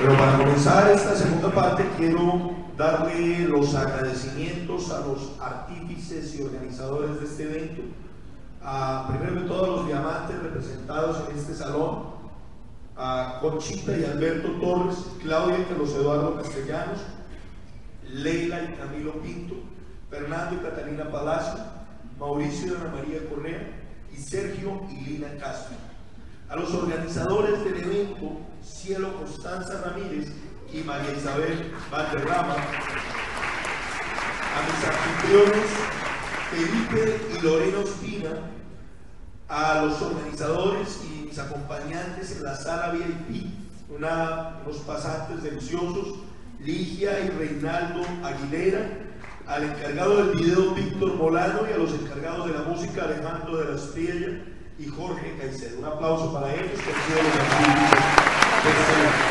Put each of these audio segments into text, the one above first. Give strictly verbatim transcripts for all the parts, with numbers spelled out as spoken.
Pero para comenzar esta segunda parte quiero darle los agradecimientos a los artífices y organizadores de este evento, a, primero de todos, los diamantes representados en este salón, a Conchita y Alberto Torres, Claudia y Carlos Eduardo Castellanos, Leila y Camilo Pinto, Fernando y Catalina Palacio, Mauricio y Ana María Correa y Sergio y Lina Castro. A los organizadores del evento, Cielo Constanza Ramírez y María Isabel Valderrama, a mis anfitriones Felipe y Lorena Ospina, a los organizadores y mis acompañantes en la sala V I P, una, unos pasantes deliciosos, Ligia y Reinaldo Aguilera, al encargado del video Víctor Molano y a los encargados de la música Alejandro de la Estrella y Jorge Caicedo. Un aplauso para ellos, que han sido los artífices de este evento.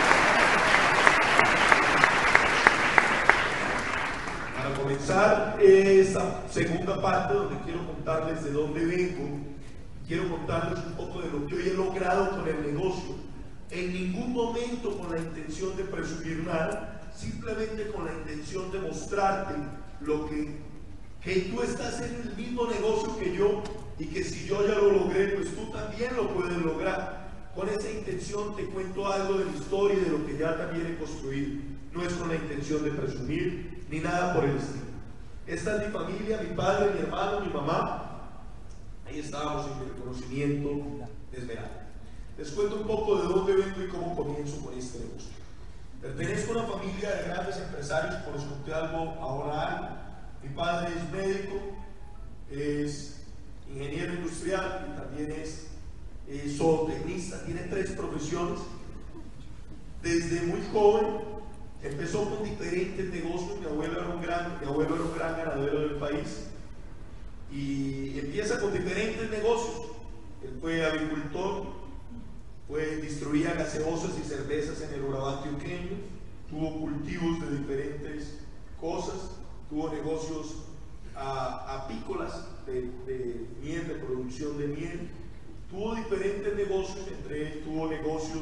Para comenzar eh, esta segunda parte, donde quiero contarles de dónde vengo, quiero contarles un poco de lo que hoy he logrado con el negocio. En ningún momento con la intención de presumir nada, simplemente con la intención de mostrarte lo que, que tú estás en el mismo negocio que yo, y que si yo ya lo logré, pues tú también lo puedes lograr. Con esa intención te cuento algo de mi historia y de lo que ya también he construido. No es con la intención de presumir ni nada por el estilo. Esta es mi familia, mi padre, mi hermano, mi mamá. Ahí estábamos en el reconocimiento de Esmeralda. Les cuento un poco de dónde vengo y cómo comienzo con este negocio. Pertenezco a una familia de grandes empresarios, por les conté algo ahora. Mi padre es médico, es ingeniero industrial y también es eh, zootecnista, tiene tres profesiones. Desde muy joven empezó con diferentes negocios. Mi abuelo era un gran, mi abuelo era un gran ganadero del país y empieza con diferentes negocios. Él fue agricultor, pues distribuía gaseosas y cervezas en el Urabá antioqueño, tuvo cultivos de diferentes cosas, tuvo negocios a, apícolas de, de miel, de producción de miel, tuvo diferentes negocios, entre ellos tuvo negocios,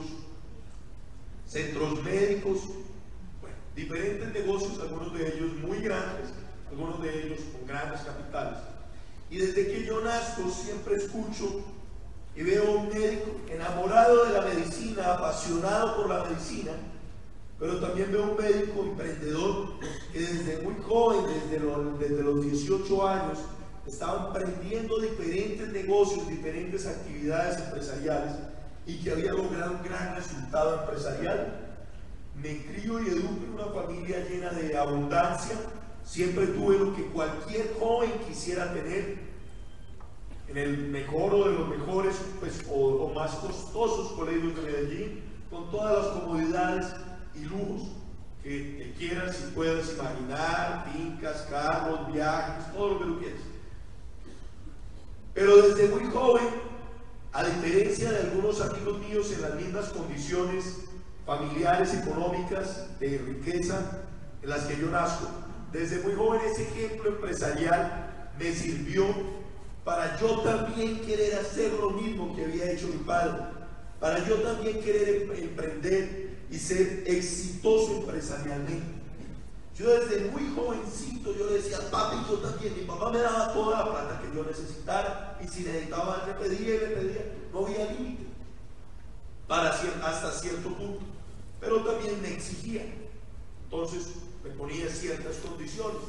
centros médicos, bueno, diferentes negocios, algunos de ellos muy grandes, algunos de ellos con grandes capitales. Y desde que yo nazco siempre escucho y veo a un médico enamorado de la medicina, apasionado por la medicina, pero también veo un médico emprendedor que desde muy joven, desde los, desde los dieciocho años, estaba emprendiendo diferentes negocios, diferentes actividades empresariales y que había logrado un gran resultado empresarial. Me crío y educo en una familia llena de abundancia. Siempre tuve lo que cualquier joven quisiera tener, en el mejor o de los mejores pues, o, o más costosos colegios de Medellín, con todas las comodidades y lujos que, que quieras y puedas imaginar, fincas, carros, viajes, todo lo que tú quieras. Pero desde muy joven, a diferencia de algunos amigos míos en las mismas condiciones familiares, económicas, de riqueza en las que yo nazco, desde muy joven ese ejemplo empresarial me sirvió para yo también querer hacer lo mismo que había hecho mi padre, para yo también querer emprender y ser exitoso empresarialmente. Yo desde muy jovencito yo le decía, papi, yo también, mi papá me daba toda la plata que yo necesitara y si necesitaba le pedía y le pedía, no había límite, para hasta cierto punto, pero también me exigía, entonces me ponía ciertas condiciones.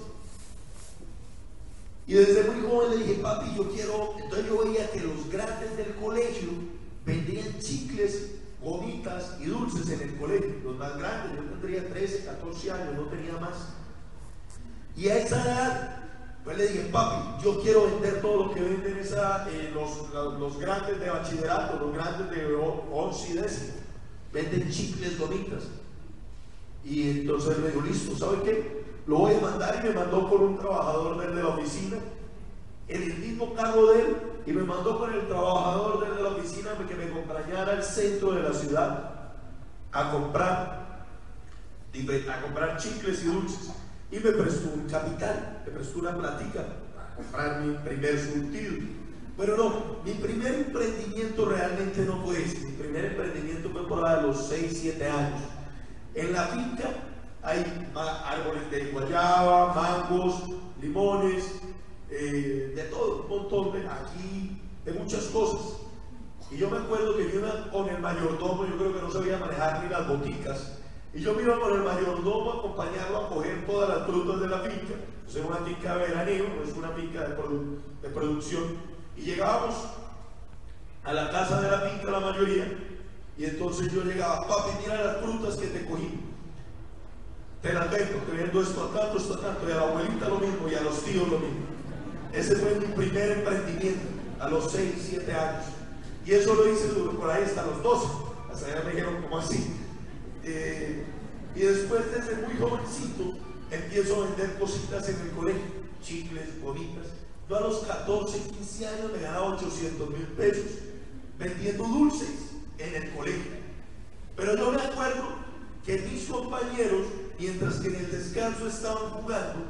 Y desde muy joven le dije, papi, yo quiero, entonces yo veía que los grandes del colegio vendían chicles, gomitas y dulces en el colegio, los más grandes, yo tendría trece, catorce años, no tenía más. Y a esa edad, pues le dije, papi, yo quiero vender todo lo que venden esa, eh, los, los, los grandes de bachillerato, los grandes de once y décimo, venden chicles, gomitas. Y entonces me dijo, listo, ¿sabe qué? Lo voy a mandar, y me mandó con un trabajador de él de la oficina, en el mismo cargo de él, y me mandó con el trabajador de él de la oficina que me acompañara al centro de la ciudad a comprar, a comprar chicles y dulces. Y me prestó un capital, me prestó una platica para comprar mi primer surtido. Pero no, mi primer emprendimiento realmente no fue ese. Mi primer emprendimiento fue por ahí a los seis, siete años. En la finca hay árboles de guayaba, mangos, limones, eh, de todo, un montón de aquí, de muchas cosas. Y yo me acuerdo que yo iba con el mayordomo, yo creo que no sabía manejar ni las boticas, y yo me iba con el mayordomo a acompañarlo a coger todas las frutas de la finca. Es una finca de veraneo, no es una finca de, produ de producción. Y llegábamos a la casa de la finca la mayoría, y entonces yo llegaba: papi, mira las frutas que te cogí, te las vendo, te vendo esto a tanto, esto a tanto, y a la abuelita lo mismo, y a los tíos lo mismo. Ese fue mi primer emprendimiento, a los seis, siete años. Y eso lo hice por ahí hasta los doce. Hasta allá me dijeron, ¿cómo así? Eh, y después, desde muy jovencito, empiezo a vender cositas en el colegio, chicles, bonitas. Yo a los catorce, quince años me ganaba ochocientos mil pesos vendiendo dulces en el colegio. Pero yo me acuerdo que mis compañeros, mientras que en el descanso estaban jugando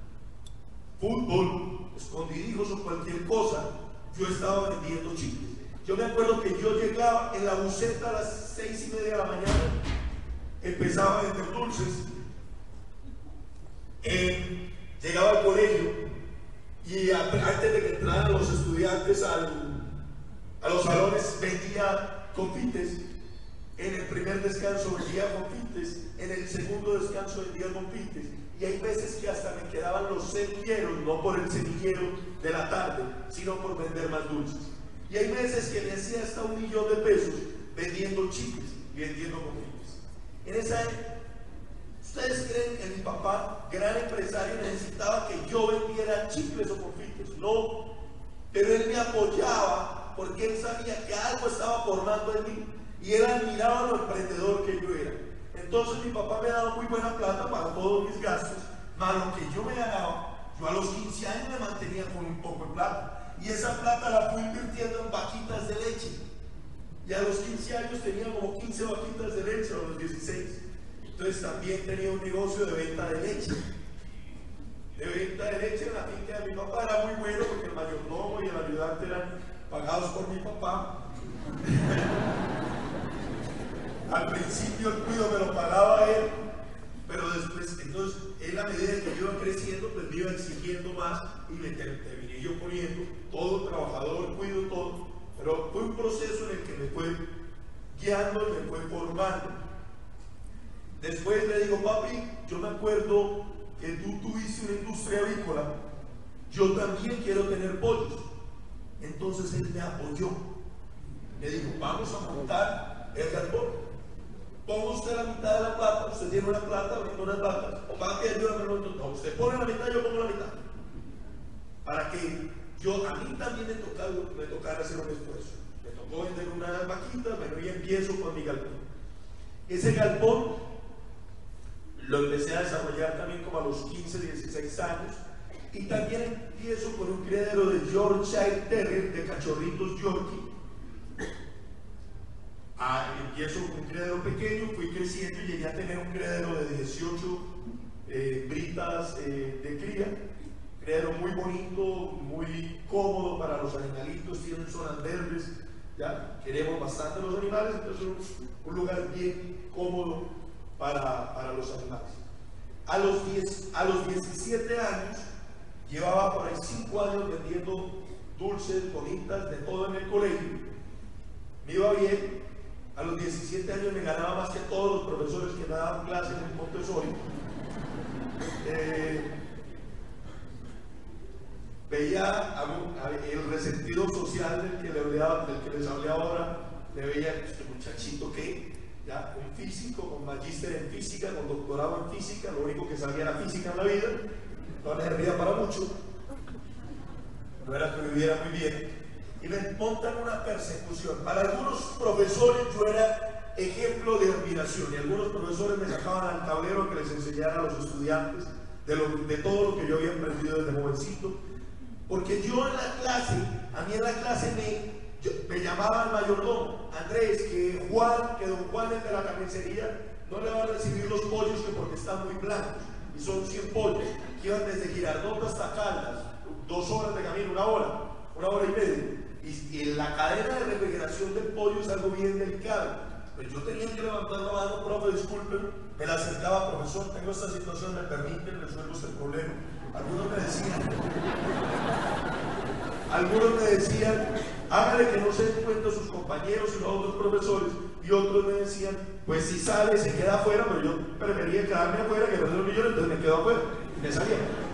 fútbol, escondidijos o cualquier cosa, yo estaba vendiendo chicles. Yo me acuerdo que yo llegaba en la buseta a las seis y media de la mañana, empezaba a vender dulces, eh, llegaba al colegio y a, antes de que entraran los estudiantes al, a los salones, vendía confites. En el primer descanso vendía confites, en el segundo descanso vendía confites, y hay veces que hasta me quedaban los semilleros, no por el semillero de la tarde, sino por vender más dulces. Y hay veces que me hacía hasta un millón de pesos vendiendo chicles y vendiendo confites. En esa época, ¿ustedes creen que mi papá, gran empresario, necesitaba que yo vendiera chicles o confites? No, pero él me apoyaba porque él sabía que algo estaba formando en mí y él admiraba lo emprendedor que yo era. Entonces mi papá me daba muy buena plata para todos mis gastos, más lo que yo me ganaba. Yo a los quince años me mantenía con un poco de plata. Y esa plata la fui invirtiendo en vaquitas de leche. Y a los quince años tenía como quince vaquitas de leche, a los dieciséis. Entonces también tenía un negocio de venta de leche. De venta de leche en la finca de mi papá. Era muy bueno porque el mayordomo y el ayudante eran pagados por mi papá. Al principio el cuido me lo pagaba él, pero después, entonces, él a medida que yo iba creciendo, pues me iba exigiendo más y me terminé yo poniendo todo, trabajador, cuido, todo. Pero fue un proceso en el que me fue guiando y me fue formando. Después le digo: papi, yo me acuerdo que tú tuviste una industria avícola, yo también quiero tener pollos. Entonces él me apoyó. Me dijo: vamos a montar el galpón. Ponga usted la mitad de la plata, usted tiene una plata, vende unas vacas, o papi, ayúdame. No, usted pone la mitad, yo pongo la mitad. Para que yo, a mí también me tocara, me tocara hacer un esfuerzo. Me tocó vender unas vaquitas, bueno, y empiezo con mi galpón. Ese galpón lo empecé a desarrollar también como a los quince, dieciséis años, y también empiezo con un criadero de Yorkshire Terrier, de cachorritos Yorkie. Ah, empiezo con un criadero pequeño, fui creciendo y llegué a tener un criadero de dieciocho eh, britas eh, de cría. Criadero muy bonito, muy cómodo para los animalitos, tienen zonas verdes, ¿ya? Queremos bastante los animales, entonces un, un lugar bien cómodo para, para los animales. A los, diez, a los diecisiete años, llevaba por ahí cinco años vendiendo dulces, bonitas, de todo en el colegio. Me iba bien. A los diecisiete años me ganaba más que todos los profesores que me daban clases en Montessori. Eh, veía a, a, el resentido social del que, le hablaba, del que les hablé ahora. Le veía este muchachito que, ya, un físico, con magíster en física, con doctorado en física, lo único que sabía era física en la vida, no le servía para mucho, no era que viviera muy bien. Y me montan una persecución. Para algunos profesores yo era ejemplo de admiración y algunos profesores me sacaban al tablero que les enseñara a los estudiantes de, lo, de todo lo que yo había aprendido desde jovencito, porque yo en la clase, a mí en la clase me, yo, me llamaba el mayordomo: Andrés, que Juan, que don Juan, el de la carnicería, no le va a recibir los pollos que porque están muy blancos, y son cien pollos que iban desde Girardot hasta Caldas, dos horas de camino, una hora, una hora y media. Y, y la cadena de refrigeración del pollo es algo bien delicado. Pues yo tenía que levantar la mano: profe, disculpen, me la acercaba, profesor, tengo esta situación, me permite, resuelvo este problema. Algunos me decían, algunos me decían, hágale que no se den cuenta sus compañeros y los otros profesores, y otros me decían, pues si sale, se queda afuera, pero yo prefería quedarme afuera que perder un millón, entonces me quedo afuera, me salía.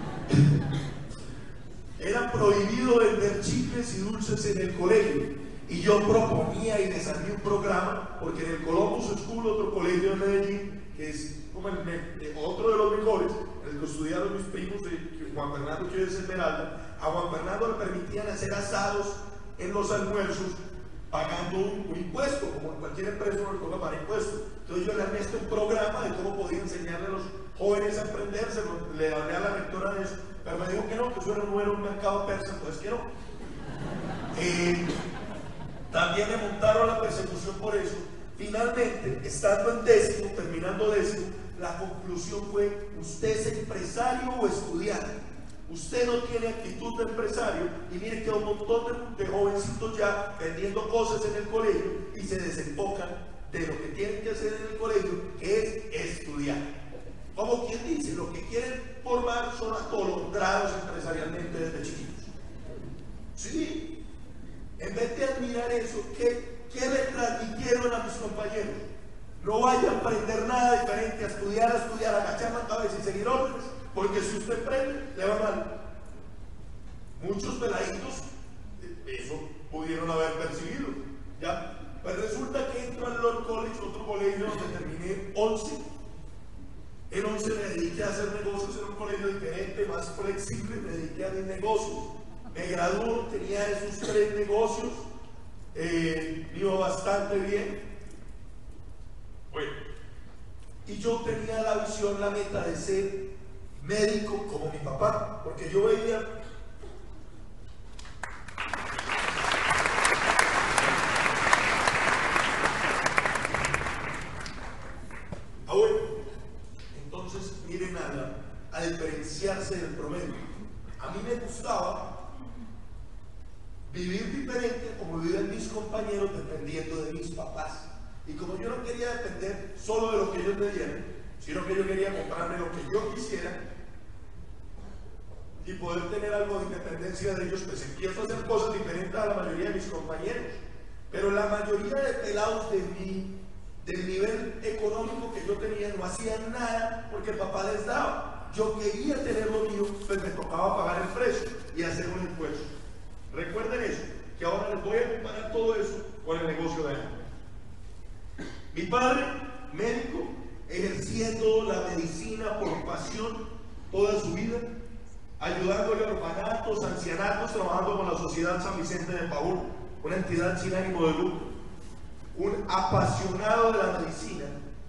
Era prohibido vender chicles y dulces en el colegio, y yo proponía y desarmé un programa, porque en el Columbus School, otro colegio de Medellín, que es como el, el, otro de los mejores, en el que estudiaron mis primos, de Juan Fernando, que hoy es Esmeralda, a Juan Fernando le permitían hacer asados en los almuerzos, pagando un, un impuesto, como en cualquier empresa uno le toca pagar impuestos. Entonces yo le armé este un programa de cómo podía enseñarle a los jóvenes a emprender, se lo, le hablé a la rectora de eso, pero me dijo que no, que eso no era un mercado persa, pues que no. Eh, también me montaron la persecución por eso. Finalmente, estando en décimo, terminando décimo, la conclusión fue, ¿usted es empresario o estudiante? Usted no tiene actitud de empresario, y mire que hay un montón de, de jovencitos ya vendiendo cosas en el colegio y se desenfocan de lo que tienen que hacer en el colegio, que es estudiar. Como quien dice, lo que quieren formar son atolondrados empresarialmente desde chiquitos. Sí, en vez de admirar eso, ¿qué, qué le transmitieron a mis compañeros? No vaya a aprender nada diferente, a estudiar, a estudiar, a agachar la cabeza y seguir órdenes, porque si usted aprende, le va mal. Muchos peladitos eso pudieron haber percibido, ¿ya? Pues resulta que entro al Lord College, otro colegio donde terminé once. En once me dediqué a hacer negocios en un colegio diferente, más flexible, me dediqué a mis negocios. Me graduó, tenía esos tres negocios, eh, iba bastante bien. Bueno, y yo tenía la visión, la meta de ser médico como mi papá, porque yo veía ah bueno, entonces miren a, la, a diferenciarse del promedio. A mí me gustaba vivir diferente como vivían mis compañeros, dependiendo de mis papás. Y como yo no quería depender solo de lo que ellos me dieran, sino que yo quería comprarme lo que yo quisiera y poder tener algo de independencia de ellos, pues empiezo a hacer cosas diferentes a la mayoría de mis compañeros. Pero la mayoría de pelados de mi, del nivel económico que yo tenía no hacían nada porque el papá les daba. Yo quería tener lo mío, pues me tocaba pagar el precio y hacer un impuesto. Recuerden eso, que ahora les voy a comparar todo eso con el negocio de él. Mi padre, médico, ejerciendo la medicina por pasión toda su vida, ayudándole a orfanatos, ancianatos, trabajando con la Sociedad San Vicente de Paúl, una entidad sin ánimo de lucro, un apasionado de la medicina,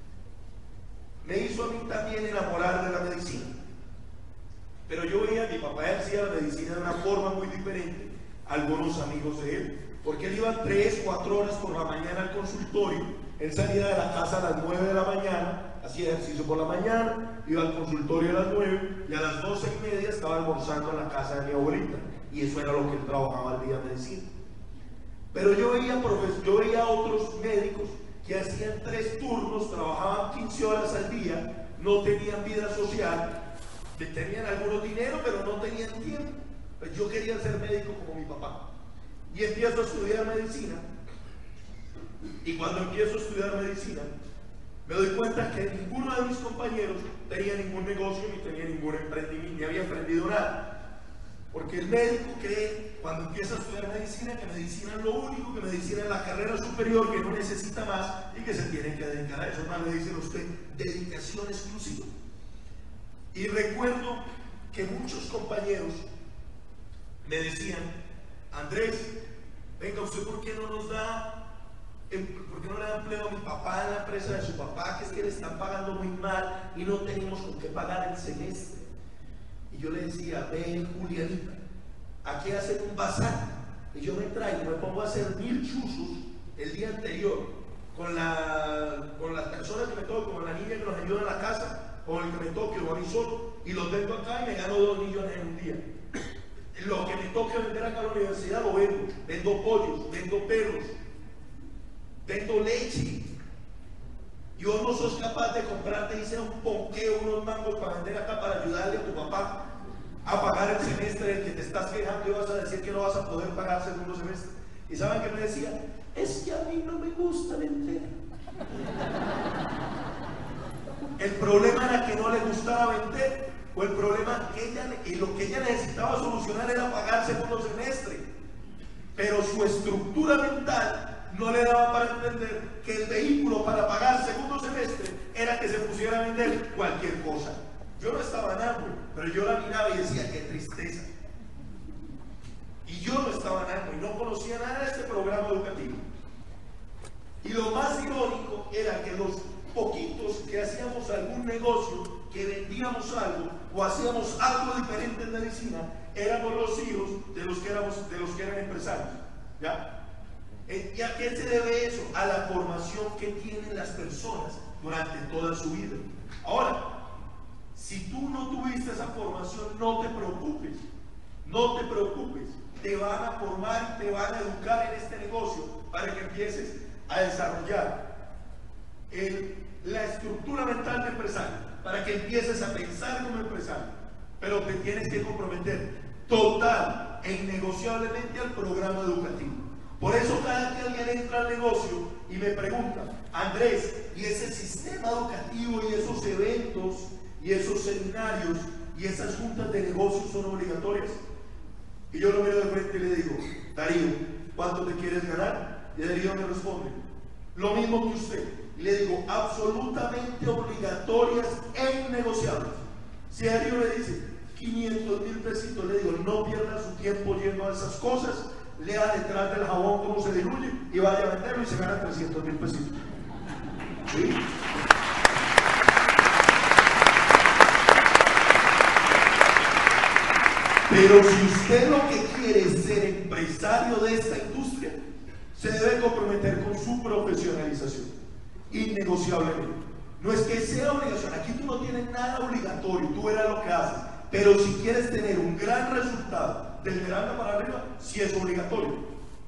me hizo a mí también enamorar de la medicina. Pero yo veía que mi papá ejercía la medicina de una forma muy diferente a algunos amigos de él, porque él iba tres, cuatro horas por la mañana al consultorio. Él salía de la casa a las nueve de la mañana, hacía ejercicio por la mañana, iba al consultorio a las nueve y a las doce y media estaba almorzando en la casa de mi abuelita, y eso era lo que él trabajaba al día de medicina. Pero yo veía, yo veía a otros médicos que hacían tres turnos, trabajaban quince horas al día, no tenían vida social, que tenían algunos dinero pero no tenían tiempo. Pues yo quería ser médico como mi papá y empiezo a estudiar medicina. Y cuando empiezo a estudiar medicina, me doy cuenta que ninguno de mis compañeros tenía ningún negocio ni tenía ningún emprendimiento, ni había emprendido nada. Porque el médico cree, cuando empieza a estudiar medicina, que medicina es lo único, que medicina es la carrera superior, que no necesita más y que se tiene que dedicar a eso. Más le dicen a usted, dedicación exclusiva. Y recuerdo que muchos compañeros me decían, Andrés, venga, ¿usted por qué no nos da... ¿Por qué no le da empleo a mi papá en la empresa de su papá? Que es que le están pagando muy mal y no tenemos con qué pagar el semestre. Y yo le decía, ven Julianita, aquí hacen un bazar y yo me traigo, me pongo a hacer mil chuzos el día anterior con, la, con las personas que me toquen, con la niña que nos ayuda en la casa, con el que me toque o a mí solo, y los vendo acá y me gano dos millones en un día. Lo que me toque vender acá a la universidad lo vendo, vendo pollos, vendo perros, vendo leche. y vos no sos capaz de comprarte, dice, un ponqueo, unos mangos para vender acá para ayudarle a tu papá a pagar el semestre del que te estás quejando y vas a decir que no vas a poder pagar segundo semestre. ¿Y saben qué me decía? Es que a mí no me gusta vender. El problema era que no le gustaba vender, o el problema que ella, y lo que ella necesitaba solucionar era pagar segundo semestre, pero su estructura mental no le daba para entender que el vehículo para pagar segundo semestre era que se pusiera a vender cualquier cosa. Yo no estaba en hambre, pero yo la miraba y decía, qué tristeza. Y yo no estaba en hambre y no conocía nada de este programa educativo. Y lo más irónico era que los poquitos que hacíamos algún negocio, que vendíamos algo o hacíamos algo diferente en medicina, éramos los hijos de los que, éramos, de los que eran empresarios. ¿Ya? ¿Y a qué se debe eso? A la formación que tienen las personas durante toda su vida. Ahora, si tú no tuviste esa formación, no te preocupes, no te preocupes, te van a formar y te van a educar en este negocio para que empieces a desarrollar el, la estructura mental de empresario, para que empieces a pensar como empresario, pero te tienes que comprometer total e innegociablemente al programa educativo. Por eso cada que alguien entra al negocio y me pregunta, Andrés, ¿y ese sistema educativo y esos eventos y esos seminarios y esas juntas de negocios son obligatorias? Y yo lo miro de frente y le digo, Darío, ¿cuánto te quieres ganar? Y Darío me responde, lo mismo que usted. Y le digo, absolutamente obligatorias e innegociables. Si Darío me dice quinientos mil pesitos, le digo, no pierda su tiempo yendo a esas cosas, lea detrás del jabón cómo se diluye y vaya a venderlo y se gana trescientos mil pesitos. ¿Sí? Pero si usted lo que quiere es ser empresario de esta industria, se debe comprometer con su profesionalización, innegociablemente. No es que sea obligación, aquí tú no tienes nada obligatorio, tú verás lo que haces, pero si quieres tener un gran resultado del verano para arriba, sí es obligatorio.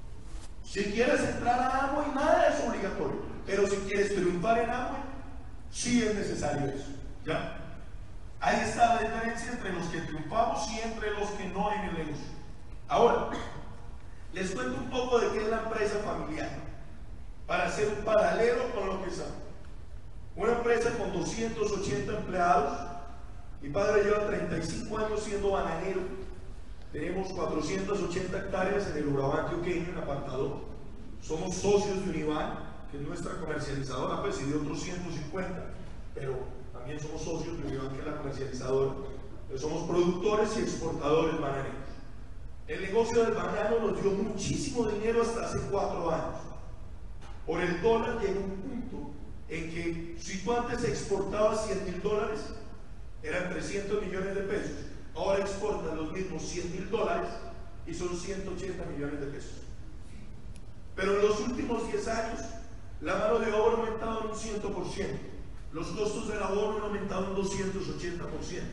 Si quieres entrar a Amway, nada es obligatorio, pero si quieres triunfar en Amway, sí es necesario eso, ¿ya? Ahí está la diferencia entre los que triunfamos y entre los que no en el negocio. Ahora, les cuento un poco de qué es la empresa familiar, para hacer un paralelo con lo que saben. Una empresa con doscientos ochenta empleados. Mi padre lleva treinta y cinco años siendo bananero. Tenemos cuatrocientas ochenta hectáreas en el Urabá antioqueño, en apartado. Somos socios de Univan, que es nuestra comercializadora, pues, y de otros ciento cincuenta, pero también somos socios de Univan, que es la comercializadora. Pero somos productores y exportadores bananeros. El negocio del banano nos dio muchísimo dinero hasta hace cuatro años. Por el dólar llega un punto en que si tú antes exportabas cien mil dólares, eran trescientos millones de pesos. Ahora exportan los mismos cien mil dólares y son ciento ochenta millones de pesos. Pero en los últimos diez años, la mano de obra ha aumentado en un cien por ciento. Los costos de labor han aumentado en un doscientos ochenta por ciento.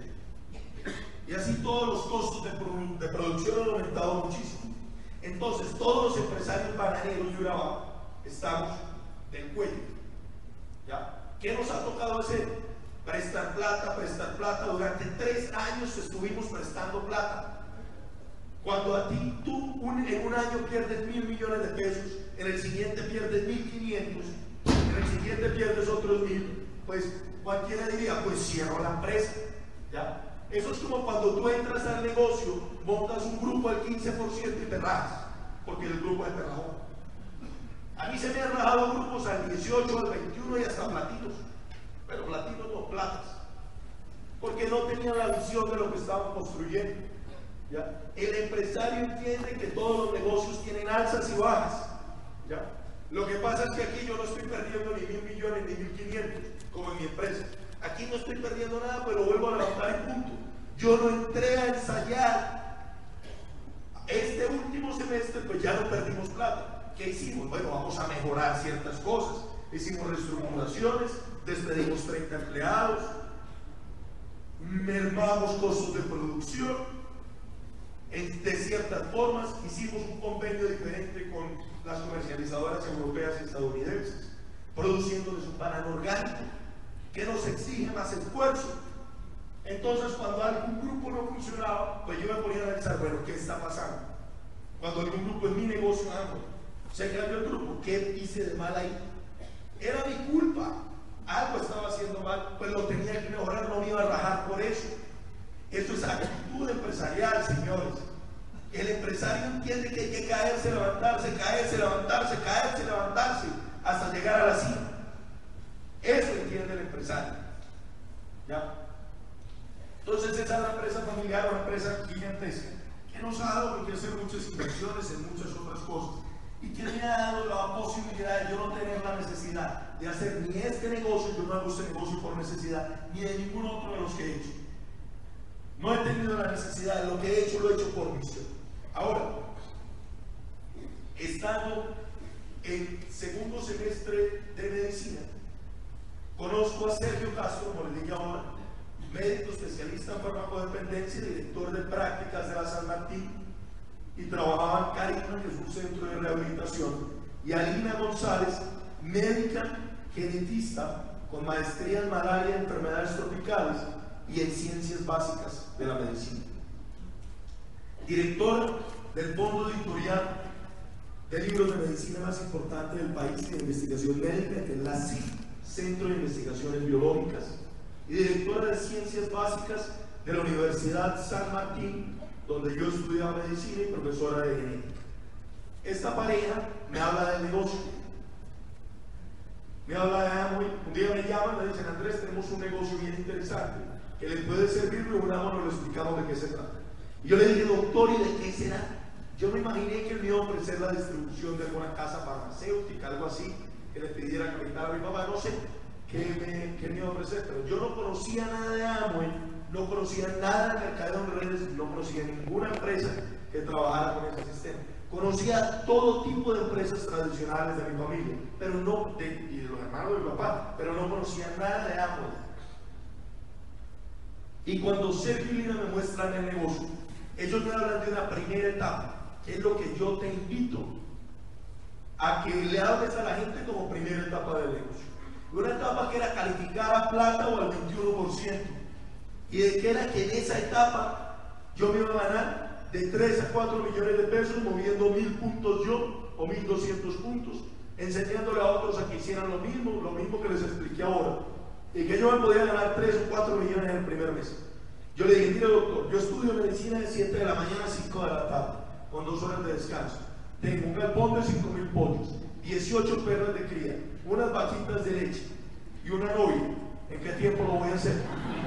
Y así todos los costos de, produ de producción han aumentado muchísimo. Entonces, todos los empresarios bananeros de Urabá estamos del cuello. ¿Ya? ¿Qué nos ha tocado hacer? Prestar plata, prestar plata. Durante tres años estuvimos prestando plata. Cuando a ti, tú un, en un año pierdes mil millones de pesos, en el siguiente pierdes mil quinientos, en el siguiente pierdes otros mil, pues cualquiera diría, pues cierro la empresa. ¿Ya? Eso es como cuando tú entras al negocio, montas un grupo al quince por ciento y te rajas, porque el grupo es te rajó. A mí se me han rajado grupos al dieciocho, al veintiuno y hasta platinos, pero platinos no platas, porque no tenían la visión de lo que estaban construyendo. ¿Ya? El empresario entiende que todos los negocios tienen alzas y bajas. ¿Ya? Lo que pasa es que aquí yo no estoy perdiendo ni mil millones ni mil quinientos, como en mi empresa. Aquí no estoy perdiendo nada, pero vuelvo a levantar el punto. Yo no entré a ensayar. Este último semestre, pues ya no perdimos plata. ¿Qué hicimos? Bueno, vamos a mejorar ciertas cosas. Hicimos reestructuraciones, despedimos treinta empleados, mermamos costos de producción. De ciertas formas, hicimos un convenio diferente con las comercializadoras europeas y estadounidenses. produciéndoles un banano orgánico que nos exige más esfuerzo. Entonces, cuando algún grupo no funcionaba, pues yo me ponía a analizar, bueno, ¿qué está pasando? Cuando algún grupo en mi negocio, ah, se cambió el grupo, ¿qué hice de mal ahí? Era mi culpa, algo estaba haciendo mal, pues lo tenía que mejorar, no me iba a rajar por eso. Esto es actitud empresarial, señores. El empresario entiende que hay que caerse, levantarse, caerse, levantarse, caerse, levantarse, hasta llegar a la cima. Eso entiende el empresario. ¿Ya? Entonces esa es la empresa familiar, una empresa gigantesca, que nos ha dado que hacer muchas inversiones en muchas otras cosas, y que me ha dado la posibilidad de yo no tener la necesidad de hacer ni este negocio, yo no hago este negocio por necesidad, ni de ningún otro de los que he hecho. No he tenido la necesidad, de lo que he hecho lo he hecho por misión. Ahora, estando en segundo semestre de medicina, conozco a Sergio Castro, como le dije ahora, médico especialista en farmacodependencia, director de prácticas de la San Martín, y trabajaba en Carina, que es un centro de rehabilitación, y Alina González, médica genetista con maestría en malaria, enfermedades tropicales y en ciencias básicas de la medicina. Director del fondo editorial de libros de medicina más importante del país de investigación médica, que es la C I B, Centro de Investigaciones Biológicas, y directora de Ciencias Básicas de la Universidad San Martín, donde yo estudiaba medicina, y profesora de genética. Esta pareja me habla del negocio, me habla de Amway. Un día me llaman, me dicen: Andrés, tenemos un negocio bien interesante que les puede servir, reunamos, nos lo explicamos de qué se trata. Y yo le dije: doctor, ¿y de qué será? Yo me imaginé que él me iba a ofrecer la distribución de alguna casa farmacéutica, algo así, que le pidiera capital a mi papá, no sé qué me, qué me iba a ofrecer, pero yo no conocía nada de Amway, no conocía nada de mercadeo en redes, no conocía ninguna empresa que trabajara con ese sistema. Conocía todo tipo de empresas tradicionales de mi familia, pero no de, y de los hermanos de mi papá, pero no conocía nada de Amway. Y cuando Sergio y Lina me muestran el negocio, ellos me hablan de una primera etapa, que es lo que yo te invito a que le hables a la gente como primera etapa del negocio. Una etapa que era calificar a plata o al veintiuno por ciento, y de que era que en esa etapa yo me iba a ganar de tres a cuatro millones de pesos moviendo mil puntos yo o mil doscientos puntos, enseñándole a otros a que hicieran lo mismo, lo mismo que les expliqué ahora, y que yo me podía ganar tres o cuatro millones en el primer mes. Yo le dije: mire doctor, yo estudio medicina de siete de la mañana a cinco de la tarde, con dos horas de descanso. Tengo un galpón de cinco mil pollos, dieciocho perros de cría, unas vaquitas de leche y una novia. ¿En qué tiempo lo voy a hacer?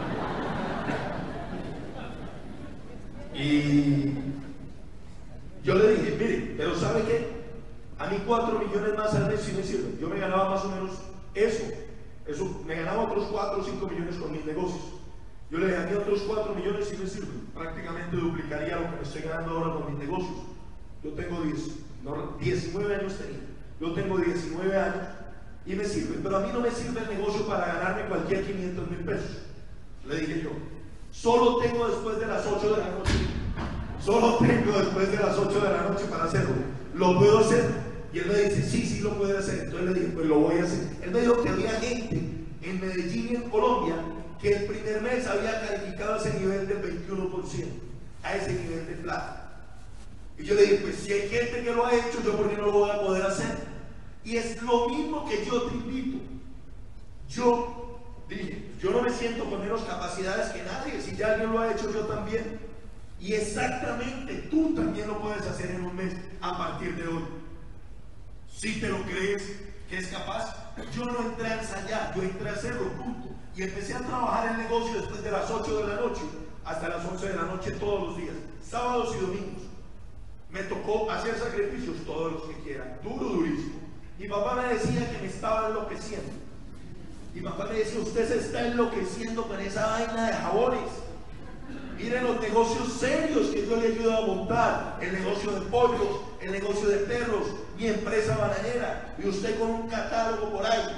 Y yo le dije: mire, pero ¿sabe qué? A mí cuatro millones más al mes sí me sirven. Yo me ganaba más o menos eso. Eso me ganaba otros cuatro o cinco millones con mis negocios. Yo le dije: a mí otros cuatro millones sí me sirven. Prácticamente duplicaría lo que me estoy ganando ahora con mis negocios. Yo tengo diez, no, diecinueve años tenía. Yo tengo diecinueve años y me sirve, pero a mí no me sirve el negocio para ganarme cualquier quinientos mil pesos. Le dije yo: solo tengo después de las ocho de la noche, solo tengo después de las ocho de la noche para hacerlo. ¿Lo puedo hacer? Y él me dice: sí, sí lo puede hacer. Entonces le dije: pues lo voy a hacer. Él me dijo que había gente en Medellín y en Colombia que el primer mes había calificado a ese nivel del veintiuno por ciento, a ese nivel de plata. Y yo le dije: pues si hay gente que lo ha hecho, yo por qué no lo voy a poder hacer. Y es lo mismo que yo te invito. Yo dije: yo no me siento con menos capacidades que nadie. Si ya alguien lo ha hecho, yo también. Y exactamente tú también lo puedes hacer en un mes a partir de hoy. Si te lo crees que es capaz. Yo no entré a ensayar, yo entré a hacerlo, punto. Y empecé a trabajar el negocio después de las ocho de la noche hasta las once de la noche todos los días, sábados y domingos. Me tocó hacer sacrificios, todos los que quieran, duro, durísimo. Mi papá me decía que me estaba enloqueciendo. Mi papá me decía: usted se está enloqueciendo con esa vaina de jabones. Miren los negocios serios que yo le ayudo a montar: el negocio de pollos, el negocio de perros, mi empresa bananera, y usted con un catálogo por ahí.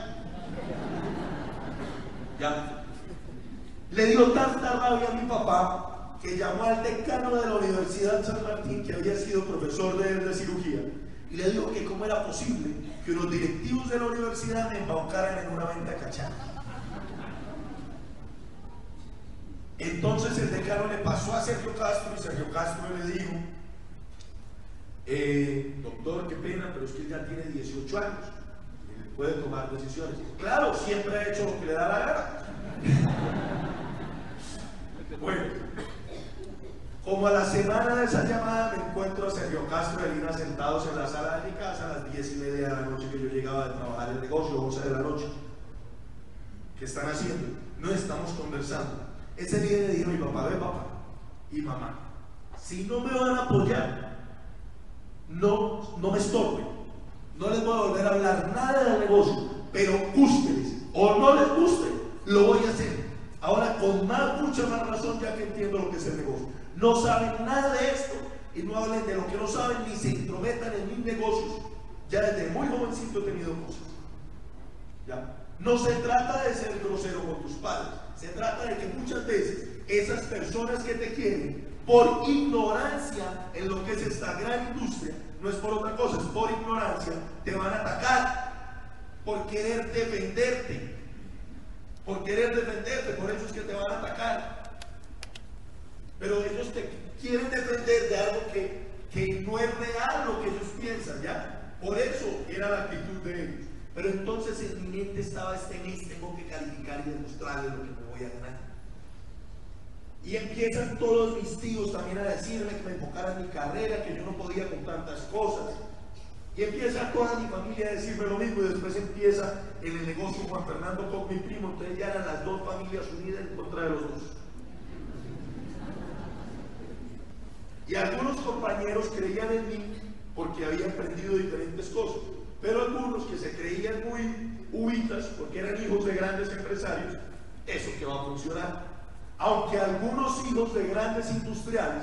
Ya. Le dio tanta rabia a mi papá que llamó al decano de la Universidad San Martín, que había sido profesor de, de cirugía, y le dijo que cómo era posible que los directivos de la universidad me embaucaran en una venta cachana. Entonces el decano le pasó a Sergio Castro y Sergio Castro le dijo, eh, doctor, qué pena, pero es que él ya tiene dieciocho años, y puede tomar decisiones. Claro, siempre ha hecho lo que le da la gana. Bueno, como a la semana de esa llamada me encuentro a Sergio Castro y a Lina sentados en la sala de mi casa a las diez y media de la noche que yo llegaba de trabajar el negocio, once de la noche. ¿Qué están haciendo? No estamos conversando. Ese día le dijo a mi papá, ve papá y mamá, si no me van a apoyar, no, no me estorben, no les voy a volver a hablar nada del negocio, pero gústeles o no les guste, lo voy a hacer. Ahora con más, mucha más razón, ya que entiendo lo que es el negocio. No saben nada de esto y no hablen de lo que no saben ni se intrometan en mis negocios. Ya desde muy jovencito he tenido cosas. ¿Ya? No se trata de ser grosero con tus padres, se trata de que muchas veces esas personas que te quieren, por ignorancia en lo que es esta gran industria, no es por otra cosa, es por ignorancia, te van a atacar, por querer defenderte, por querer defenderte, por eso es que te van a atacar. Pero ellos te quieren defender de algo que, que no es real lo que ellos piensan, ¿ya? Por eso era la actitud de ellos. Pero entonces en mi mente estaba este mes, tengo que calificar y demostrarles lo que me voy a ganar. Y empiezan todos mis tíos también a decirme que me enfocara en mi carrera, que yo no podía con tantas cosas. Y empieza toda mi familia a decirme lo mismo, y después empieza en el negocio Juan Fernando con mi primo, entonces ya eran las dos familias unidas en contra de los dos. Y algunos compañeros creían en mí porque había aprendido diferentes cosas. Pero algunos que se creían muy ubitas porque eran hijos de grandes empresarios, eso que va a funcionar. Aunque algunos hijos de grandes industriales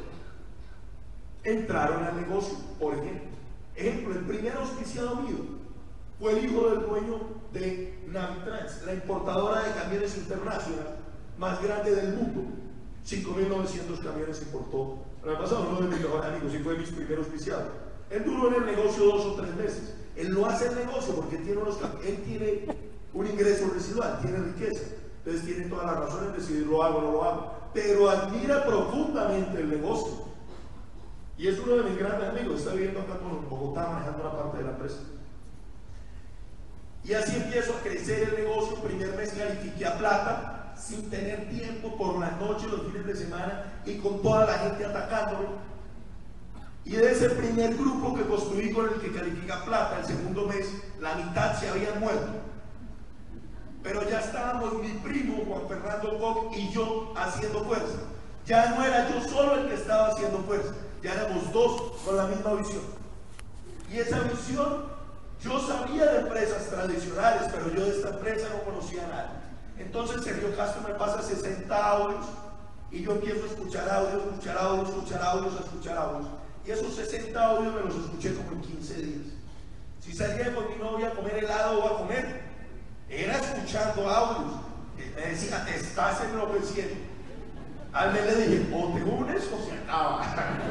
entraron al negocio, por ejemplo. Ejemplo, el primer auspiciado mío fue el hijo del dueño de Navitrans, la importadora de camiones internacional más grande del mundo. cinco mil novecientos camiones importó. El año pasado uno de mis mejores amigos y fue mis primeros auspiciados. Él duró en el negocio dos o tres meses. Él no hace el negocio porque tiene unos, él tiene un ingreso residual, tiene riqueza. Entonces tiene toda la razón en decidir lo hago o no lo hago. Pero admira profundamente el negocio. Y es uno de mis grandes amigos. Está viviendo acá en Bogotá manejando una parte de la empresa. Y así empiezo a crecer el negocio. Primer mes califiqué a plata sin tener tiempo, por la noche, los fines de semana y con toda la gente atacándome. Y de ese primer grupo que construí con el que califica plata, el segundo mes, la mitad se habían muerto. Pero ya estábamos mi primo Juan Fernando Koch y yo haciendo fuerza. Ya no era yo solo el que estaba haciendo fuerza, ya éramos dos con la misma visión. Y esa visión, yo sabía de empresas tradicionales, pero yo de esta empresa no conocía nada. Entonces Sergio Castro me pasa sesenta audios y yo empiezo a escuchar audios, escuchar audios, escuchar audios, escuchar audios. Y esos sesenta audios me los escuché como en quince días. Si salía con mi novia a comer helado o a comer, era escuchando audios. Me decía, te estás enloqueciendo. Al mes le dije, o te unes o se acaba.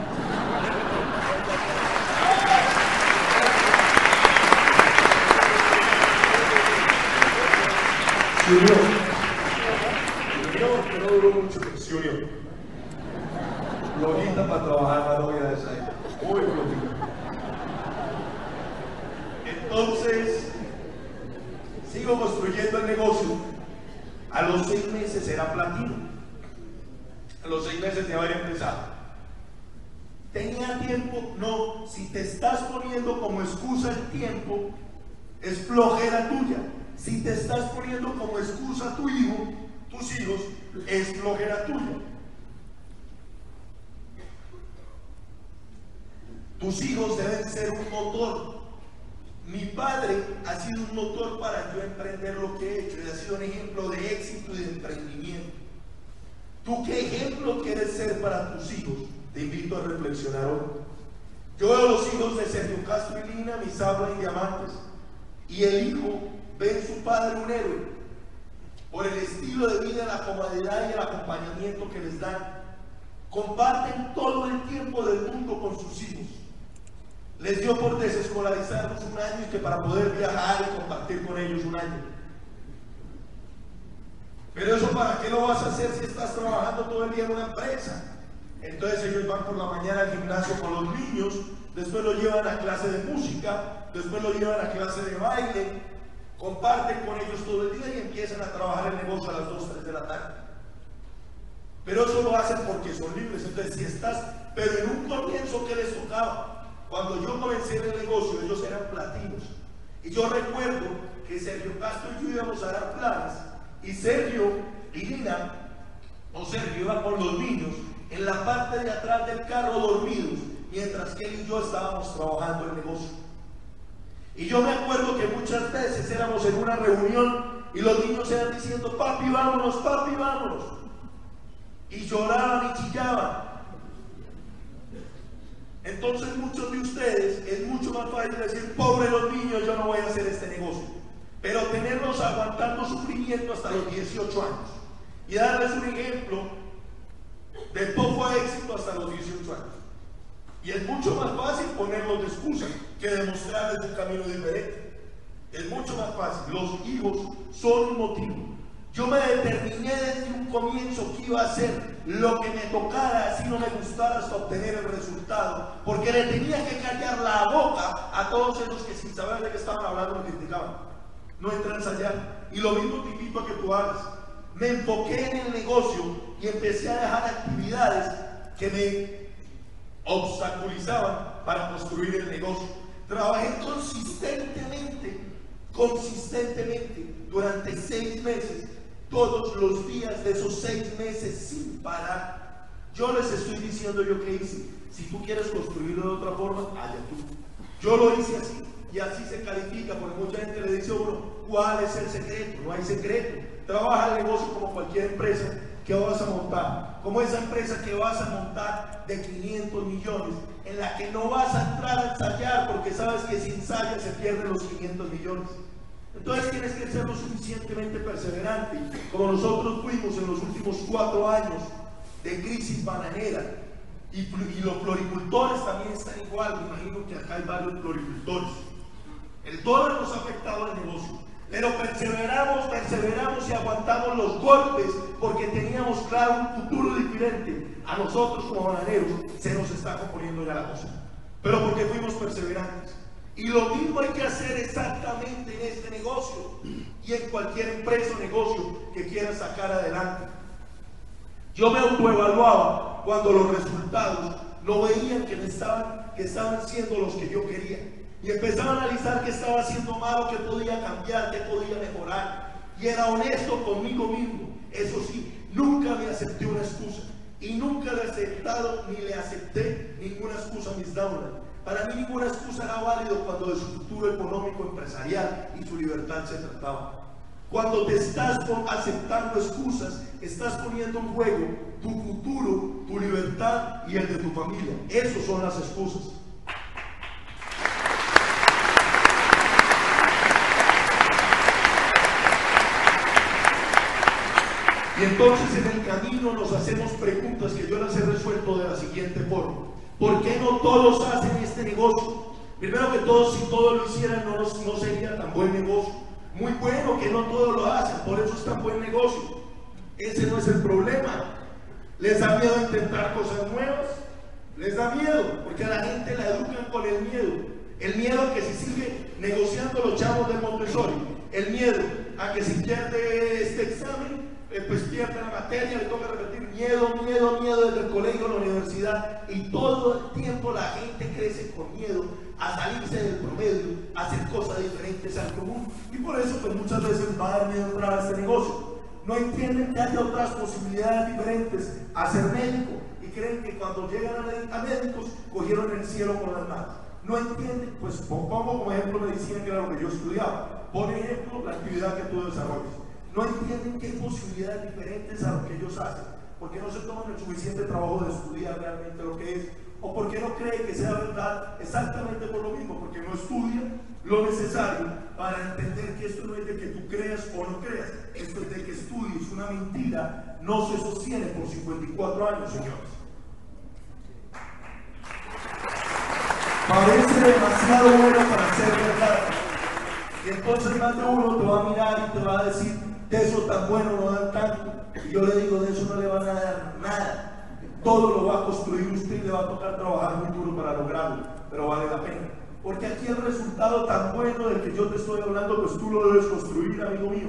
Se unió. Se unió, que no duró mucho, pero se unió. Flojita para trabajar la novia de esa época. Muy flojita. Entonces, sigo construyendo el negocio. A los seis meses era platino. A los seis meses de haber empezado. ¿Tenía tiempo? No. Si te estás poniendo como excusa el tiempo, es flojera tuya. Si te estás poniendo como excusa a tu hijo, tus hijos, es flojera tuya. Tus hijos deben ser un motor. Mi padre ha sido un motor para yo emprender lo que he hecho. Él ha sido un ejemplo de éxito y de emprendimiento. ¿Tú qué ejemplo quieres ser para tus hijos? Te invito a reflexionar hoy. Yo veo los hijos de Sergio Castro y Lina, mis habla y diamantes, y el hijo ve en su padre un héroe por el estilo de vida, la comodidad y el acompañamiento que les dan. Comparten todo el tiempo del mundo con sus hijos. les dio por desescolarizarnos un año y que para poder viajar y compartir con ellos un año. Pero eso, ¿para qué lo vas a hacer si estás trabajando todo el día en una empresa? Entonces ellos van por la mañana al gimnasio con los niños, después lo llevan a clase de música, después lo llevan a clase de baile, comparten con ellos todo el día y empiezan a trabajar el negocio a las dos, tres de la tarde. Pero eso lo hacen porque son libres. Entonces, si estás, pero en un comienzo, ¿qué les tocaba? Cuando yo comencé en el negocio, ellos eran platinos. Y yo recuerdo que Sergio Castro y yo íbamos a dar planes, y Sergio y Nina, o Sergio iba con los niños en la parte de atrás del carro dormidos, mientras que él y yo estábamos trabajando el negocio. Y yo me acuerdo que muchas veces éramos en una reunión y los niños eran diciendo: papi, vámonos, papi, vámonos. Y lloraban y chillaban. Entonces muchos de ustedes, es mucho más fácil decir: pobre los niños, yo no voy a hacer este negocio. Pero tenerlos aguantando sufrimiento hasta los dieciocho años y darles un ejemplo de poco éxito hasta los dieciocho años. Y es mucho más fácil ponerlos de excusa que demostrarles un camino diferente. Es mucho más fácil. Los hijos son un motivo. Yo me determiné desde un comienzo que iba a hacer lo que me tocara, así no me gustara, hasta obtener el resultado, porque le tenía que callar la boca a todos esos que sin saber de qué estaban hablando me criticaban. No entré a ensayar. Y lo mismo te invito a que tú hagas. Me enfoqué en el negocio y empecé a dejar actividades que me obstaculizaban para construir el negocio. Trabajé consistentemente, consistentemente durante seis meses, todos los días de esos seis meses sin parar. Yo les estoy diciendo yo qué hice. Si tú quieres construirlo de otra forma, allá tú. Yo lo hice así y así se califica, porque mucha gente le dice a uno: ¿cuál es el secreto? No hay secreto. Trabaja el negocio como cualquier empresa que vas a montar, como esa empresa que vas a montar de quinientos millones, en la que no vas a entrar a ensayar porque sabes que si ensayas se pierden los quinientos millones. Entonces tienes que ser lo suficientemente perseverante, como nosotros fuimos en los últimos cuatro años de crisis bananera. Y, y los floricultores también están igual. Me imagino que acá hay varios floricultores. El dólar nos ha afectado al negocio, pero perseveramos, perseveramos y aguantamos los golpes porque teníamos claro un futuro diferente. A nosotros como bananeros se nos está componiendo ya la cosa, pero porque fuimos perseverantes. Y lo mismo hay que hacer exactamente en este negocio y en cualquier empresa o negocio que quieras sacar adelante. Yo me autoevaluaba cuando los resultados no veían que, me estaban, que estaban siendo los que yo quería. Y empezaba a analizar qué estaba haciendo malo, qué podía cambiar, qué podía mejorar. Y era honesto conmigo mismo. Eso sí, nunca me acepté una excusa. Y nunca le he aceptado ni le acepté ninguna excusa a mis downlines. Para mí ninguna excusa era válido cuando de su futuro económico, empresarial y su libertad se trataba. Cuando te estás aceptando excusas, estás poniendo en juego tu futuro, tu libertad y el de tu familia. Esas son las excusas. Y entonces en el camino nos hacemos preguntas que yo las he resuelto de la siguiente forma. ¿Por qué no todos hacen este negocio? Primero que todo, si todos lo hicieran, no, no sería tan buen negocio. Muy bueno que no todos lo hacen, por eso es tan buen negocio. Ese no es el problema. ¿Les da miedo intentar cosas nuevas? Les da miedo, porque a la gente la educan con el miedo. El miedo a que si sigue negociando los chavos del Montessori. El miedo a que si pierde este examen, eh, pues pierde la materia, le toca repetir. Miedo, miedo, miedo desde el colegio a la universidad. Y todo el tiempo la gente crece con miedo a salirse del promedio, a hacer cosas diferentes al común. Y por eso pues muchas veces va a dar miedo entrar a este negocio. No entienden que hay otras posibilidades diferentes a ser médico y creen que cuando llegan a médicos cogieron el cielo con las manos. No entienden, pues pongo como ejemplo medicina, que era lo que yo estudiaba. Por ejemplo, la actividad que tú desarrollas. No entienden que hay posibilidades diferentes a lo que ellos hacen, porque no se toman el suficiente trabajo de estudiar realmente lo que es, o porque no creen que sea verdad exactamente por lo mismo, porque no estudian lo necesario para entender que esto no es de que tú creas o no creas, esto es de que estudies. Una mentira no se sostiene por cincuenta y cuatro años, señores. Parece demasiado bueno para ser verdad. Y entonces más de uno te va a mirar y te va a decir, de eso tan bueno no dan tanto. Y yo le digo, de eso no le van a dar nada. Todo lo va a construir usted y le va a tocar trabajar muy duro para lograrlo, pero vale la pena. Porque aquí el resultado tan bueno del que yo te estoy hablando, pues tú lo debes construir, amigo mío.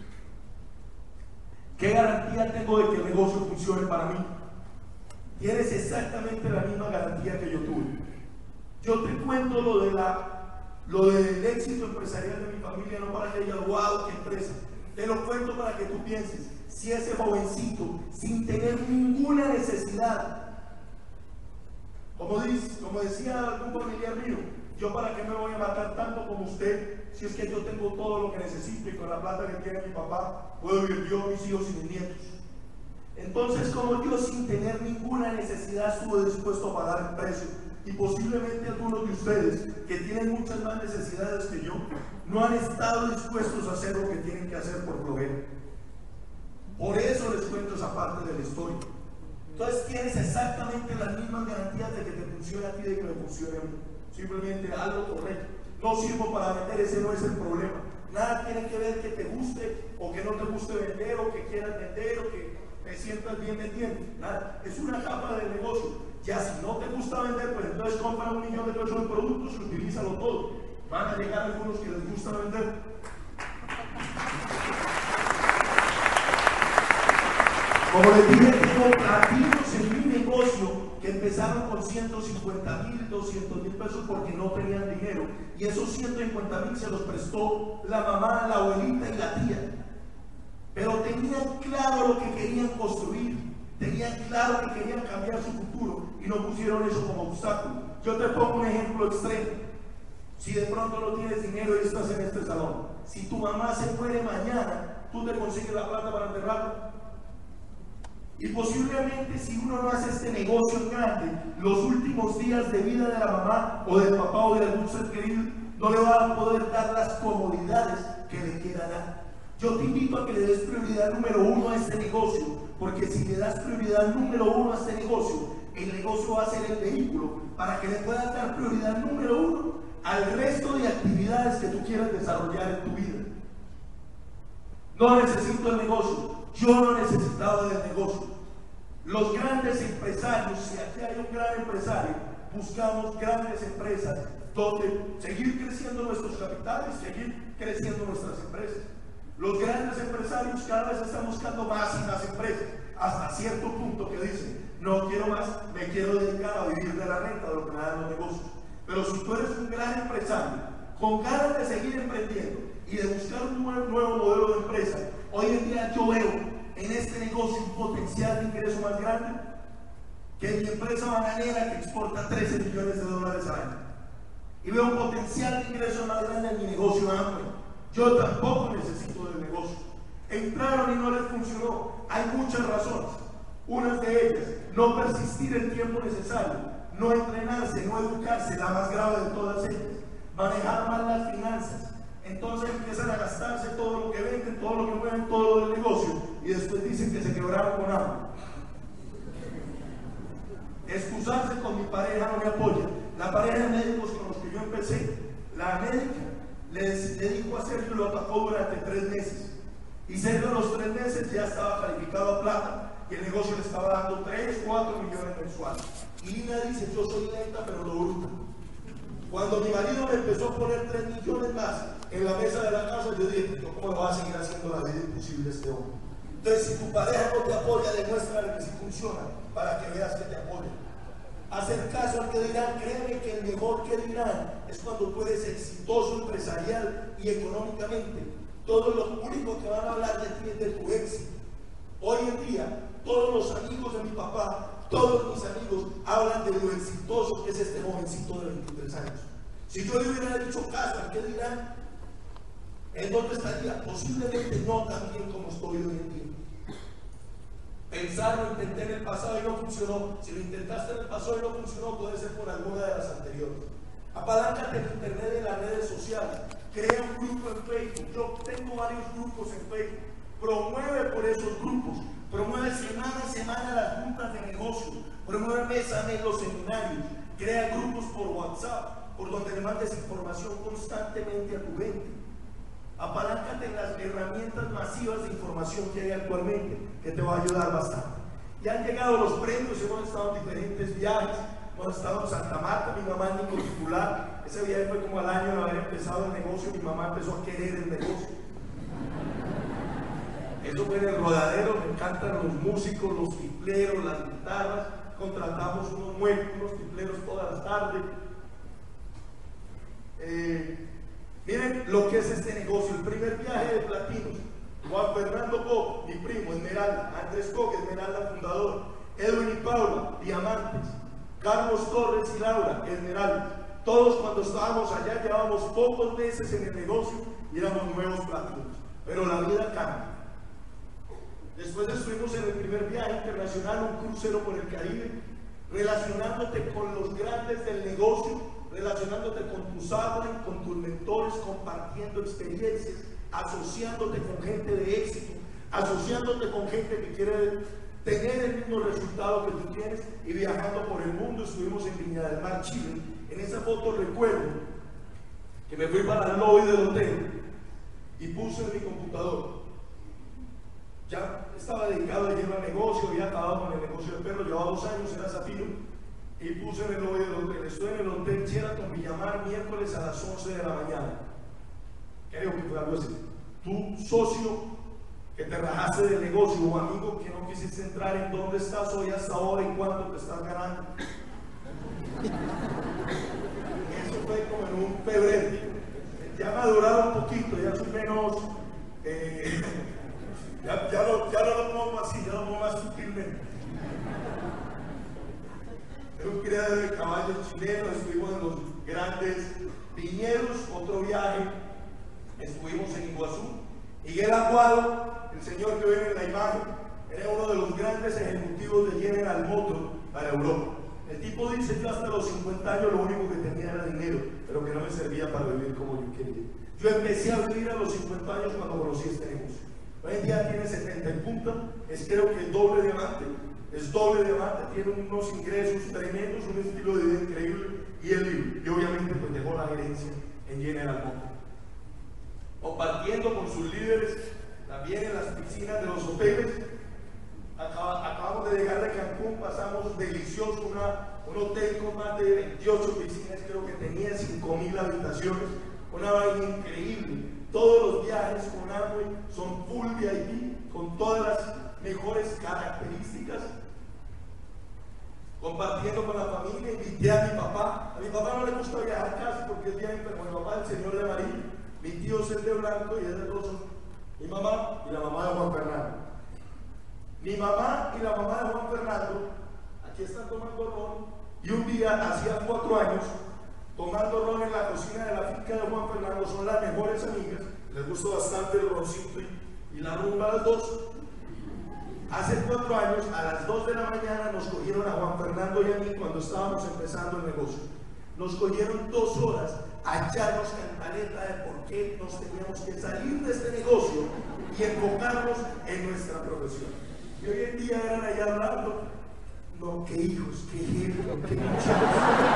¿Qué garantía tengo de que el negocio funcione para mí? Tienes exactamente la misma garantía que yo tuve. Yo te cuento lo, de la, lo del éxito empresarial de mi familia, no para que digas, wow, qué empresa. Te lo cuento para que tú pienses, si ese jovencito, sin tener ninguna necesidad, como, dice, como decía algún familiar mío, yo para qué me voy a matar tanto como usted, si es que yo tengo todo lo que necesito y con la plata que tiene mi papá, puedo vivir yo, mis hijos y mis nietos. Entonces, como yo sin tener ninguna necesidad estuve dispuesto a pagar el precio, y posiblemente algunos de ustedes que tienen muchas más necesidades que yo, no han estado dispuestos a hacer lo que tienen que hacer por flojera. Por eso les cuento esa parte de la historia. Entonces tienes exactamente las mismas garantías de que te funcione a ti y de que me funcione a mí. Simplemente haz lo correcto. No sirvo para vender, ese no es el problema. Nada tiene que ver que te guste o que no te guste vender o que quieras vender o que te sientas bien vendiendo. Nada, es una capa del negocio. Ya si no te gusta vender, pues entonces compra un millón de pesos de productos y utilízalo todo. Van a llegar algunos que les gusta vender. Como les dije, tengo platinos en mi negocio que empezaron con ciento cincuenta mil, doscientos mil pesos porque no tenían dinero. Y esos ciento cincuenta mil se los prestó la mamá, la abuelita y la tía. Pero tenían claro lo que querían construir. Tenían claro que querían cambiar su futuro y no pusieron eso como obstáculo. Yo te pongo un ejemplo extremo. Si de pronto no tienes dinero y estás en este salón, si tu mamá se muere mañana, tú te consigues la plata para enterrarla. Y posiblemente si uno no hace este negocio en grande, los últimos días de vida de la mamá o del papá o de algún ser querido no le van a poder dar las comodidades que le quieran dar. Yo te invito a que le des prioridad número uno a este negocio, porque si le das prioridad número uno a este negocio, el negocio va a ser el vehículo para que le puedas dar prioridad número uno al resto de actividades que tú quieras desarrollar en tu vida. No necesito el negocio, yo no necesitaba del negocio. Los grandes empresarios, si aquí hay un gran empresario, buscamos grandes empresas donde seguir creciendo nuestros capitales, seguir creciendo nuestras empresas. Los grandes empresarios cada vez están buscando más y más empresas, hasta cierto punto que dicen, no quiero más, me quiero dedicar a vivir de la renta, de lo que me dan los negocios. Pero si tú eres un gran empresario, con ganas de seguir emprendiendo y de buscar un nuevo, nuevo modelo de empresa, hoy en día yo veo en este negocio un potencial de ingreso más grande que mi empresa bananera que exporta trece millones de dólares al año. Y veo un potencial de ingreso más grande en mi negocio amplio. Yo tampoco necesito del negocio. Entraron y no les funcionó. Hay muchas razones. Unas de ellas, no persistir el tiempo necesario, no entrenarse, no educarse, la más grave de todas ellas, manejar mal las finanzas. Entonces empiezan a gastarse todo lo que venden, todo lo que mueven, todo lo del negocio, y después dicen que se quebraron con hambre. Excusarse con mi pareja no me apoya. La pareja de médicos con los que yo empecé, la médica le, le dijo a Sergio, lo atacó durante tres meses. Y Sergio a los tres meses ya estaba calificado a plata y el negocio le estaba dando tres, cuatro millones mensuales. Y Lina dice, yo soy lenta pero no bruta. Cuando mi marido me empezó a poner tres millones más en la mesa de la casa, yo dije, ¿cómo me va a seguir haciendo la vida imposible este hombre? Entonces, si tu pareja no te apoya, demuéstrale que sí funciona para que veas que te apoya. Hacer caso al que dirán, créeme que el mejor que dirán es cuando tú eres exitoso empresarial y económicamente. Todo lo único que van a hablar de ti es de tu éxito. Hoy en día, todos los amigos de mi papá, todos mis amigos hablan de lo exitoso que es este jovencito de veintitrés años. Si yo le hubiera dicho caso al que dirán, ¿en dónde estaría? Posiblemente no tan bien como estoy hoy en día. Pensar, lo intenté en el pasado y no funcionó. Si lo intentaste en el pasado y no funcionó, puede ser por alguna de las anteriores. Apaláncate en internet y en las redes sociales. Crea un grupo en Facebook. Yo tengo varios grupos en Facebook. Promueve por esos grupos. Promueve semana a semana las juntas de negocio. Promueve mes a mes los seminarios. Crea grupos por WhatsApp. por donde le mandes información constantemente a tu gente. Apaláncate en las herramientas masivas de información que hay actualmente, que te va a ayudar bastante. Ya han llegado los premios, hemos estado en diferentes viajes, hemos estado en Santa Marta, mi mamá es mi titular, ese viaje fue como al año de haber empezado el negocio, mi mamá empezó a querer el negocio. Eso fue en el Rodadero, me encantan los músicos, los tipleros, las guitarras, contratamos unos muecos, unos tipleros todas las tardes. Eh, miren lo que es este negocio, el primer viaje de platinos, Juan Fernando Cobb, mi primo, Esmeralda, Andrés Coque, Esmeralda fundador, Edwin y Paula, diamantes, Carlos Torres y Laura, Esmeralda. Todos cuando estábamos allá llevábamos pocos meses en el negocio y éramos nuevos platinos, pero la vida cambia. Después estuvimos en el primer viaje internacional, un crucero por el Caribe, relacionándote con los grandes del negocio, relacionándote con tus upline, con tus mentores, compartiendo experiencias, asociándote con gente de éxito, asociándote con gente que quiere tener el mismo resultado que tú tienes y viajando por el mundo. Estuvimos en Viña del Mar, Chile. En esa foto recuerdo que me fui para el lobby del hotel y puse en mi computador. Ya estaba dedicado de lleno al negocio, había acabado con el negocio de perros, llevaba dos años, era Zafiro, y puse en el lobby del hotel. Estoy en el hotel Sheraton Villamar, miércoles a las once de la mañana. Creo que fue algo así. Tu socio que te rajaste del negocio o amigo que no quisiste entrar en dónde estás hoy hasta ahora y cuánto te estás ganando. Eso fue como en un febrero. Ya me ha durado un poquito, ya soy menos. Eh, ya, ya, lo, ya no lo pongo así, ya lo pongo más sutilmente. Es un criadero de caballos chilenos, estuvimos en los grandes viñedos, otro viaje, estuvimos en Iguazú. Miguel Aguado, el señor que ven en la imagen, era uno de los grandes ejecutivos de General Motors para Europa. El tipo dice: yo hasta los cincuenta años lo único que tenía era dinero, pero que no me servía para vivir como yo quería. Yo empecé a vivir a los cincuenta años cuando conocí este negocio. Hoy en día tiene setenta y punta, es creo que el doble diamante, es doble diamante, tiene unos ingresos tremendos, un estilo de vida increíble y el libro. Y obviamente pues dejó la gerencia en General Motors. Compartiendo con sus líderes, también en las piscinas de los hoteles. Acab acabamos de llegar de Cancún, pasamos delicioso, una, un hotel con más de veintiocho piscinas, creo que tenía cinco mil habitaciones, una vaina increíble. Todos los viajes con Amway son full V I P, con todas las mejores características. Compartiendo con la familia, invité a mi papá. A mi papá no le gusta viajar casi porque es bien enfermo. Mi papá, el señor de amarillo, mi tío es el de blanco y es de rosa. Mi mamá y la mamá de Juan Fernando. Mi mamá y la mamá de Juan Fernando, aquí están tomando ron, y un día, hacía cuatro años, tomando ron en la cocina de la finca de Juan Fernando, son las mejores amigas, les gustó bastante el roncito y, y la rumba a las dos. Hace cuatro años, a las dos de la mañana, nos cogieron a Juan Fernando y a mí cuando estábamos empezando el negocio. Nos cogieron dos horas a echarnos cantaleta de por qué nos teníamos que salir de este negocio y enfocarnos en nuestra profesión. Y hoy en día eran allá hablando, no, qué hijos, qué ejemplo, qué muchachos.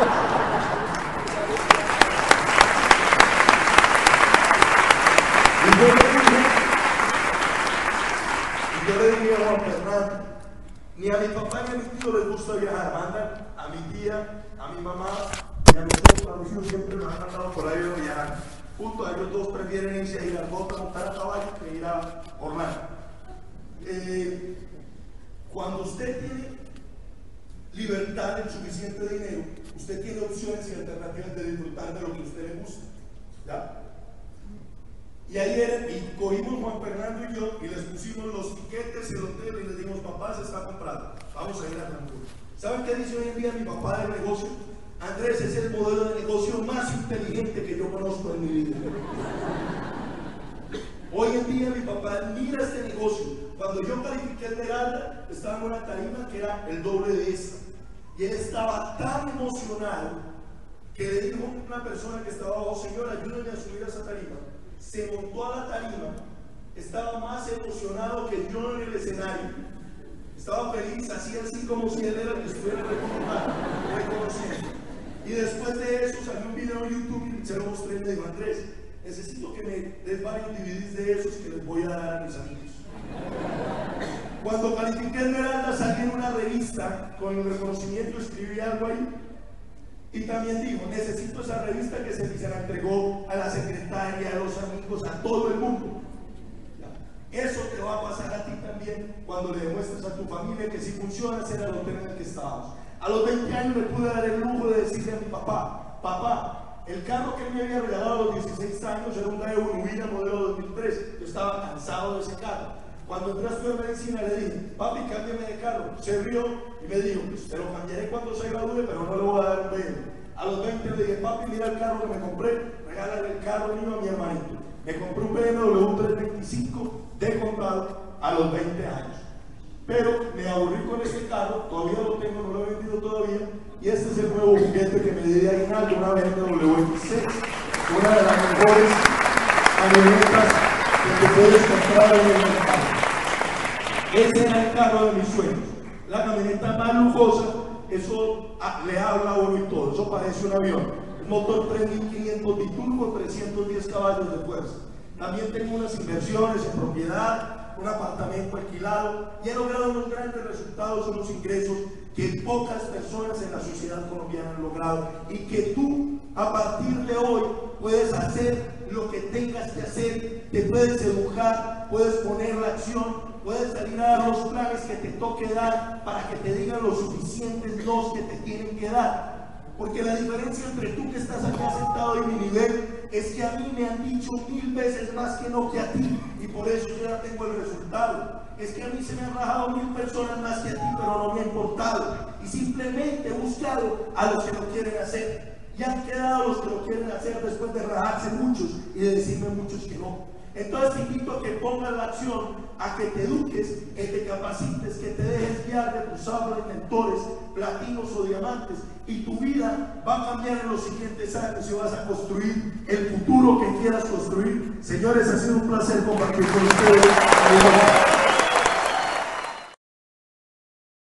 Y yo le dije, y yo le dije a Juan Fernando, ni a mi papá ni a mi tío les gusta viajar, mandan a mi tía, a mi mamá y a mis dos padres, siempre me han mandado por ahí a viajar. Punto, ellos dos prefieren irse a ir al bote a montar a caballo que ir a Orlando. Eh, Cuando usted tiene libertad en suficiente dinero, usted tiene opciones y alternativas de disfrutar de lo que a usted le gusta. ¿Ya? Y ayer y cogimos Juan Fernando y yo y les pusimos los tiquetes, el hotel y les dijimos: papá, se está comprando, vamos a ir a Cancún. ¿Saben qué dice hoy en día mi papá del negocio? Andrés, es el modelo de negocio más inteligente que yo conozco en mi vida. Hoy en día mi papá admira este negocio. Cuando yo califiqué el Esmeralda, estaba en una tarima que era el doble de esta. Y él estaba tan emocionado que le dijo a una persona que estaba abajo: señor, ayúdenme a subir a esa tarima. Se montó a la tarima, estaba más emocionado que yo en el escenario. Estaba feliz, hacía así como si él era el que estuviera reconociendo. Y después de eso salió un video en YouTube y se lo mostré y me dijo: Andrés, necesito que me des varios D V Ds de esos que les voy a dar a mis amigos. Cuando califiqué Esmeralda, salí en una revista con el reconocimiento, escribí algo ahí y también dijo: necesito esa revista, que se, se la entregó a la secretaria, a los amigos, a todo el mundo. Eso te va a pasar a ti también cuando le demuestres a tu familia que si funciona ser el hotel en el que estábamos. A los veinte años me pude dar el lujo de decirle a mi papá: papá, el carro que él me había regalado a los dieciséis años era un Daewoo Nubia modelo dos mil tres. Yo estaba cansado de ese carro. Cuando entré a estudiar medicina le dije: papi, cámbiame de carro. Se rió y me dijo: pues te lo cambiaré cuando se gradúe, pero no le voy a dar un beso. A los veinte le dije: papi, mira el carro que me compré, regálale el carro mío a mi hermanito. Me compré un B M W trescientos veinticinco de condado a los veinte años. Pero me aburrí con ese carro, todavía lo tengo, no lo he vendido todavía, y este es el nuevo juguete que me di de aguinaldo, una B M W X seis, una de las mejores camionetas que te puedes comprar en el mercado. Ese era el carro de mis sueños, la camioneta más lujosa. Eso ah, le habla a uno y todo, eso parece un avión. Un motor tres mil quinientos biturbo, trescientos diez caballos de fuerza. También tengo unas inversiones en propiedad, un apartamento alquilado, y he logrado unos grandes resultados, unos ingresos que pocas personas en la sociedad colombiana han logrado, y que tú a partir de hoy puedes hacer lo que tengas que hacer, te puedes educar, puedes poner la acción, puedes salir a dar los planes que te toque dar para que te digan los suficientes los que te tienen que dar. Porque la diferencia entre tú que estás acá sentado en mi nivel es que a mí me han dicho mil veces más que no que a ti, y por eso yo ya tengo el resultado. Es que a mí se me han rajado mil personas más que a ti, pero no me ha importado, y simplemente he buscado a los que lo quieren hacer, y han quedado los que lo quieren hacer después de rajarse muchos y de decirme muchos que no. Entonces te invito a que pongas la acción, a que te eduques, que te capacites, que te dejes guiar de tus árboles mentores, platinos o diamantes, y tu vida va a cambiar en los siguientes años y vas a construir el futuro que quieras construir. Señores, ha sido un placer compartir con ustedes.